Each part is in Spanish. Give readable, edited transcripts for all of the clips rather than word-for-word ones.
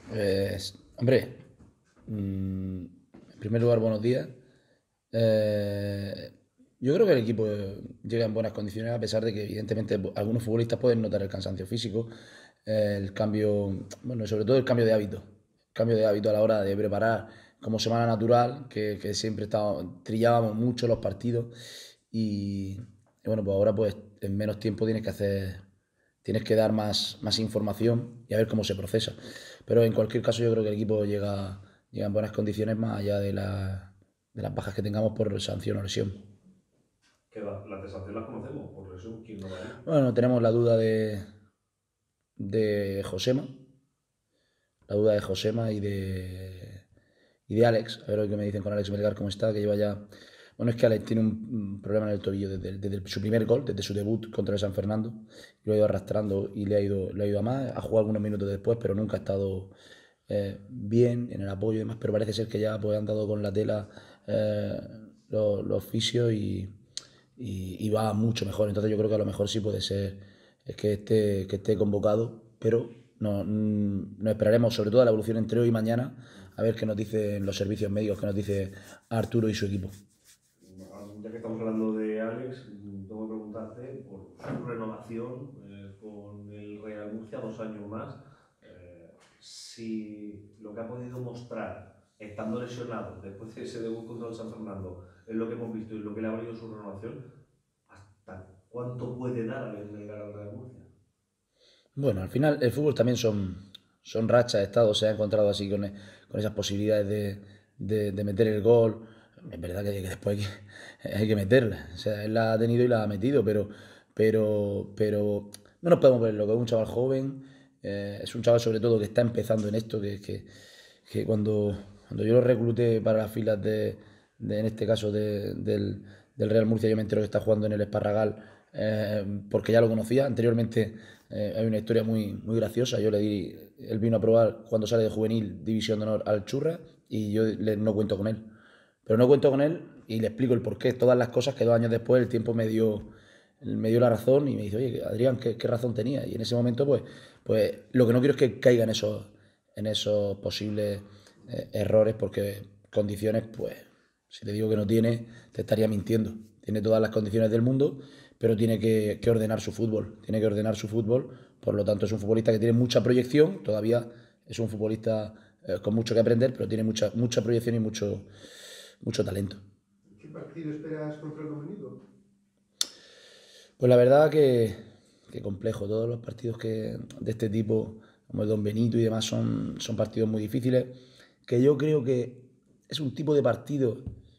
Hombre, en primer lugar, buenos días. Eh, yo creo que el equipo llega en buenas condiciones, a pesar de que, evidentemente, algunos futbolistas pueden notar el cansancio físico, el cambio, bueno, sobre todo el cambio de hábito. El cambio de hábito a la hora de preparar como semana natural, que siempre trillábamos mucho los partidos y bueno, pues ahora pues en menos tiempo tienes que dar más información y a ver cómo se procesa. Pero en cualquier caso yo creo que el equipo llega en buenas condiciones más allá de las bajas que tengamos por sanción o lesión. Que las de sanción las conocemos, por lesión, ¿quién no va a ir? Bueno, tenemos de Josema, la duda de Josema y de Alex. A ver lo que me dicen con Alex Melgar, cómo está, que lleva ya... Bueno, es que Alex tiene un problema en el tobillo desde su primer gol, desde su debut contra el San Fernando. Lo ha ido arrastrando y le ha ido a más. Ha jugado algunos minutos después, pero nunca ha estado bien en el apoyo y demás. Pero parece ser que ya pues, han dado con la tela eh, los fisios y va mucho mejor. Entonces yo creo que a lo mejor sí puede ser que esté convocado, pero nos esperaremos sobre todo a la evolución entre hoy y mañana a ver qué nos dicen los servicios médicos, qué nos dice Arturo y su equipo. Ya que estamos hablando de Alex, tengo que preguntarte por su renovación con el Real Murcia, 2 años más. Si lo que ha podido mostrar estando lesionado después de ese debut contra el San Fernando es lo que hemos visto y lo que le ha valido su renovación, ¿hasta cuánto puede dar al Melgar al Real Murcia? Bueno, al final el fútbol también son rachas, estados, se ha encontrado así con esas posibilidades de meter el gol. Es verdad que después hay que meterla. O sea, él la ha tenido y la ha metido, pero no nos podemos ver lo que es un chaval joven. Es un chaval sobre todo que está empezando en esto, que cuando yo lo recluté para las filas en este caso del Real Murcia, yo me entero que está jugando en el Esparragal porque ya lo conocía. Anteriormente hay una historia muy graciosa. Él vino a probar cuando sale de juvenil División de Honor al Churra y no cuento con él. Pero no cuento con él y le explico el porqué, todas las cosas que 2 años después el tiempo me dio la razón y me dice, oye, Adrián, ¿qué razón tenía? Y en ese momento, pues lo que no quiero es que caiga en esos posibles errores porque condiciones, pues, si te digo que no tiene, te estaría mintiendo. Tiene todas las condiciones del mundo, pero tiene que ordenar su fútbol. Tiene que ordenar su fútbol. Por lo tanto, es un futbolista que tiene mucha proyección. Todavía es un futbolista con mucho que aprender, pero tiene mucha proyección y mucho talento. ¿Qué partido esperas contra el Don Benito? Pues la verdad que complejo. Todos los partidos de este tipo, como el Don Benito y demás, son partidos muy difíciles. Que yo creo que es un tipo de partido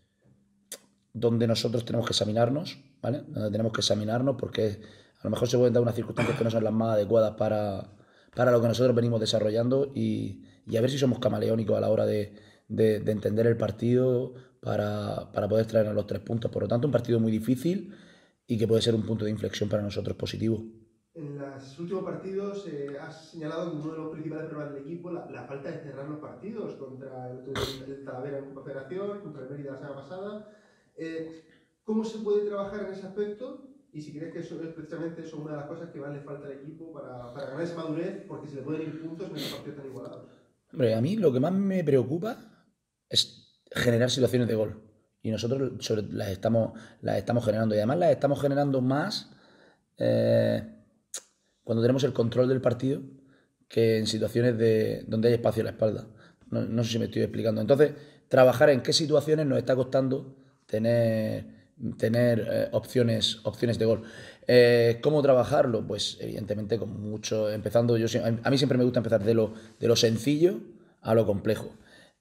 donde nosotros tenemos que examinarnos, ¿vale? Donde tenemos que examinarnos porque a lo mejor se pueden dar unas circunstancias que no son las más adecuadas para lo que nosotros venimos desarrollando y a ver si somos camaleónicos a la hora de entender el partido para poder traernos los 3 puntos. Por lo tanto, un partido muy difícil y que puede ser un punto de inflexión para nosotros positivo. En los últimos partidos has señalado como uno de los principales problemas del equipo la falta de cerrar los partidos contra el Talavera en Copa Federación, contra el Mérida la semana pasada. Eh, ¿Cómo se puede trabajar en ese aspecto? Y si crees que eso es precisamente eso una de las cosas que más le falta al equipo para ganar esa madurez, porque se le pueden ir puntos en esos partidos tan igualados. Hombre, a mí lo que más me preocupa es generar situaciones de gol. Y nosotros las estamos generando. Y además las estamos generando más eh, cuando tenemos el control del partido que en situaciones donde hay espacio a la espalda. No sé si me estoy explicando. Entonces, trabajar en qué situaciones nos está costando tener, tener opciones de gol. ¿Cómo trabajarlo? Pues evidentemente con mucho, empezando, a mí siempre me gusta empezar de lo sencillo a lo complejo,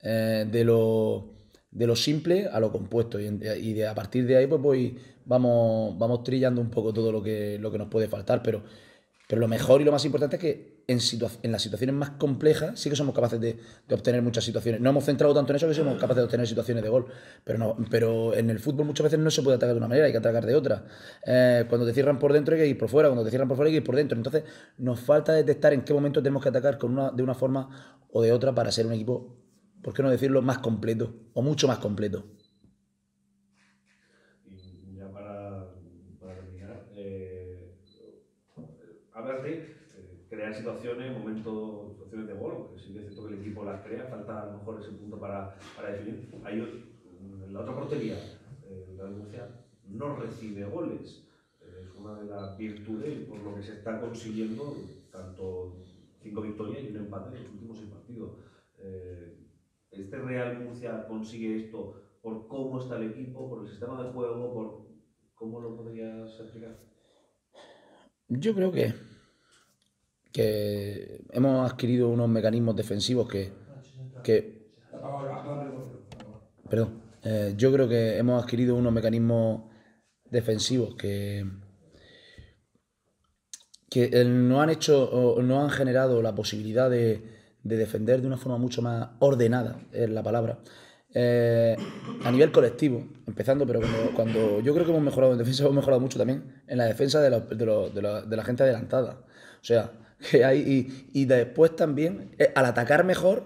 de lo simple a lo compuesto a partir de ahí pues vamos trillando un poco todo lo que nos puede faltar, pero lo mejor y lo más importante es que en las situaciones más complejas sí que somos capaces de obtener muchas situaciones. No hemos centrado tanto en eso que somos capaces de obtener situaciones de gol. Pero en el fútbol muchas veces no se puede atacar de una manera, hay que atacar de otra. Cuando te cierran por dentro hay que ir por fuera, cuando te cierran por fuera hay que ir por dentro. Entonces nos falta detectar en qué momento tenemos que atacar de una forma o de otra para ser un equipo, ¿por qué no decirlo?, más completo o mucho más completo. Y ya para terminar, hablas de crear crear situaciones, momentos, situaciones de gol, porque sí que es cierto que el equipo las crea, falta a lo mejor ese punto para definir. En la otra portería, la de Murcia no recibe goles. Es una de las virtudes por lo que se está consiguiendo, tanto 5 victorias y un empate en los últimos 6 partidos. Este Real Murcia consigue esto por cómo está el equipo, por el sistema de juego, por cómo lo podrías explicar. Yo creo que hemos adquirido unos mecanismos defensivos perdón, yo creo que hemos adquirido unos mecanismos defensivos que nos han generado la posibilidad de defender de una forma mucho más ordenada, es la palabra. A nivel colectivo, empezando, pero cuando yo creo que hemos mejorado en defensa, hemos mejorado mucho también en la defensa de la gente adelantada. O sea, que hay, y después también, al atacar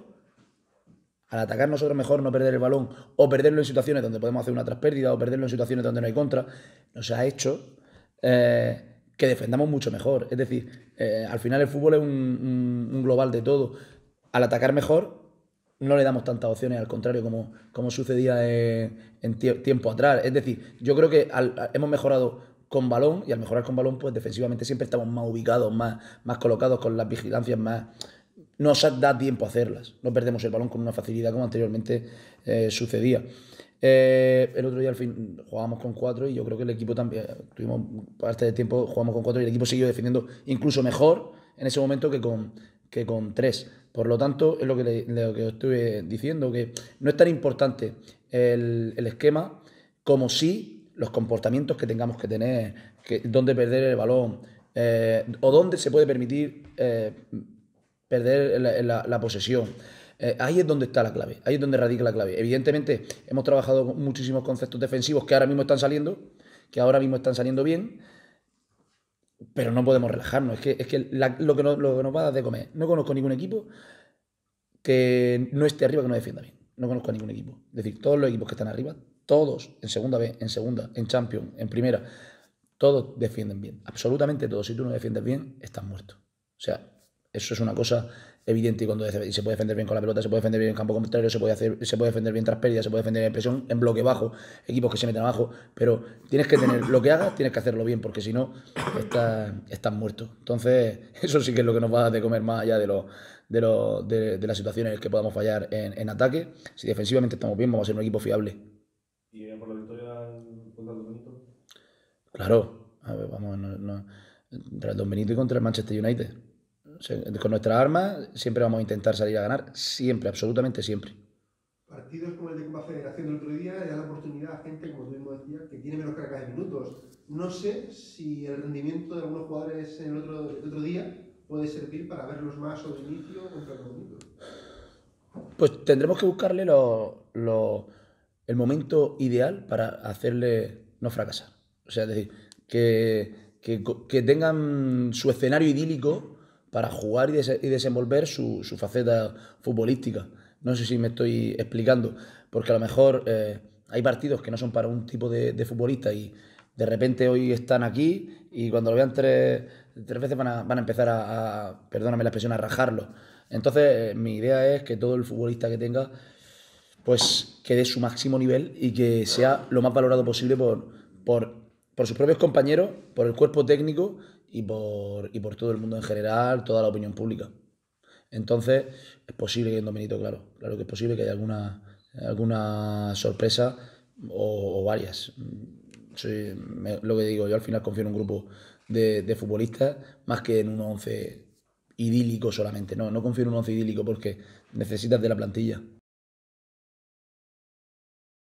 nosotros mejor, no perder el balón, o perderlo en situaciones donde podemos hacer una traspérdida, o perderlo en situaciones donde no hay contra, nos ha hecho que defendamos mucho mejor. Es decir, al final el fútbol es un global de todo. Al atacar mejor, no le damos tantas opciones, al contrario, como sucedía en tiempo atrás. Es decir, yo creo que hemos mejorado con balón, y al mejorar con balón, pues defensivamente siempre estamos más ubicados, más colocados, con las vigilancias más... Nos da tiempo a hacerlas. No perdemos el balón con una facilidad como anteriormente sucedía. El otro día al fin jugábamos con 4 y yo creo que el equipo también, tuvimos parte del tiempo, jugamos con 4 y el equipo siguió defendiendo incluso mejor en ese momento que con 3. Por lo tanto, es lo que os estuve diciendo, que no es tan importante el esquema como sí los comportamientos que tengamos que tener, dónde perder el balón, o dónde se puede permitir perder la posesión. Ahí es donde está la clave, ahí es donde radica la clave. Evidentemente, hemos trabajado con muchísimos conceptos defensivos que ahora mismo están saliendo bien, pero no podemos relajarnos. Es que lo que nos va a dar de comer. No conozco ningún equipo que no esté arriba que no defienda bien. No conozco a ningún equipo. Es decir, todos los equipos que están arriba, todos, en segunda B, en segunda, en Champions, en primera, todos defienden bien. Absolutamente todos. Si tú no defiendes bien, estás muerto. O sea, eso es una cosa evidente. Y se puede defender bien con la pelota, se puede defender bien en campo contrario, se puede defender bien tras pérdidas, se puede defender en presión, en bloque bajo, equipos que se meten abajo, pero tienes que tener lo que hagas, tienes que hacerlo bien, porque si no, estás muerto. Entonces, eso sí que es lo que nos va a dar de comer, más allá de las situaciones en las que podamos fallar en ataque. Si defensivamente estamos bien, vamos a ser un equipo fiable. ¿Y por la victoria contra el Don Benito? Claro, a ver, vamos, contra el Don Benito y contra el Manchester United. O sea, con nuestras armas siempre vamos a intentar salir a ganar, siempre, absolutamente siempre. Partidos como el de Copa Federación del otro día le dan la oportunidad a gente, como tú mismo decías, que tiene menos carga de minutos. No sé si el rendimiento de algunos jugadores en el otro día puede servir para verlos más sobre el inicio contra el Don Benito. Pues tendremos que buscarle el momento ideal para hacerle no fracasar. O sea, es decir, que tengan su escenario idílico para jugar y desenvolver su faceta futbolística. No sé si me estoy explicando, porque a lo mejor hay partidos que no son para un tipo de futbolista y de repente hoy están aquí y cuando lo vean tres veces van a empezar perdóname la expresión, a rajarlo. Entonces, mi idea es que todo el futbolista que tenga, pues que dé su máximo nivel y que sea lo más valorado posible por sus propios compañeros, por el cuerpo técnico y por todo el mundo en general, toda la opinión pública. Entonces, es posible que en Don Benito, claro que es posible que haya alguna sorpresa o varias. Lo que digo, yo al final confío en un grupo de futbolistas más que en un 11 idílico solamente. No confío en un 11 idílico porque necesitas de la plantilla.